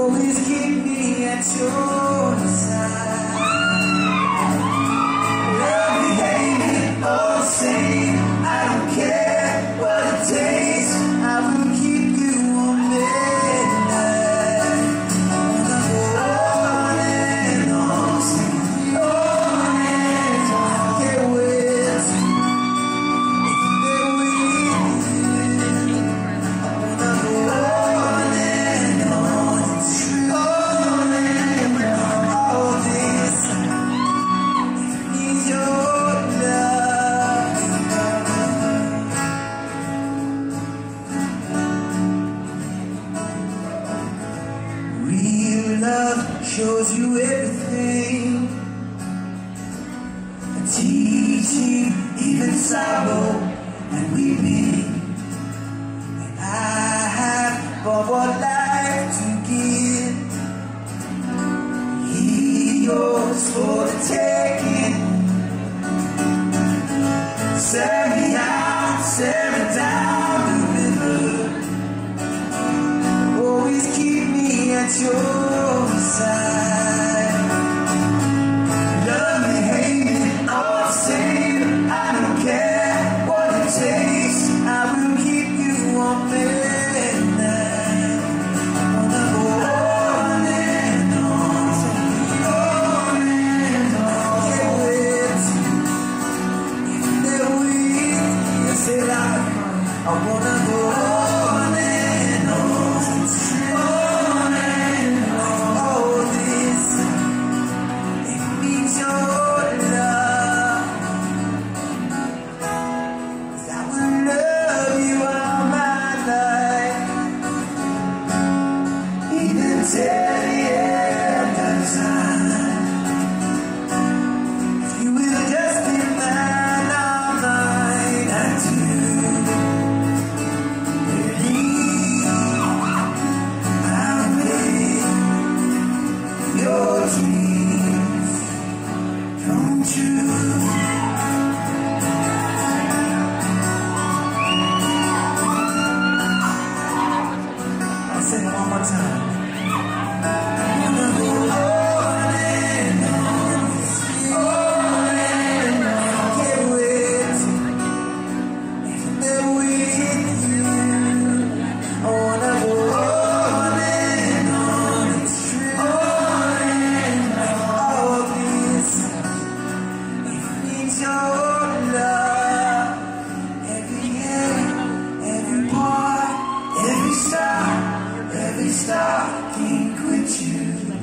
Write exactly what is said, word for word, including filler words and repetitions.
always keep me at your side. Love me, hate me, all the same. I don't care what it takes. I will keep you on midnight. Wanna go on and on, sing on and on. I can't wait to get with you. I wanna go on and on, on and on. All this needs your love. Real love shows you everything, and teaching even sorrow and weeping. And I have but what life to give. He yours for the taking. Send me out, send me down the river. Always keep me at your side. Love me, hate me, all the same. I don't care what it takes. I will keep you on midnight. Wanna go on and on, on and on. Can't wait if they're with you. Say loud, I wanna go on and on, on and on. All this, it needs your love. 'Cause I will love you all my life, even till the end of time. If you will just be mine, all mine, I do believe I'll make your dreams come true. I'll sing it one more time. Wanna go on and on, on and on. Can't wait if they're with you. I wanna go on and on, it's true. On and on. All this, it needs your love. Every end, every part, every star, every star can't quit you.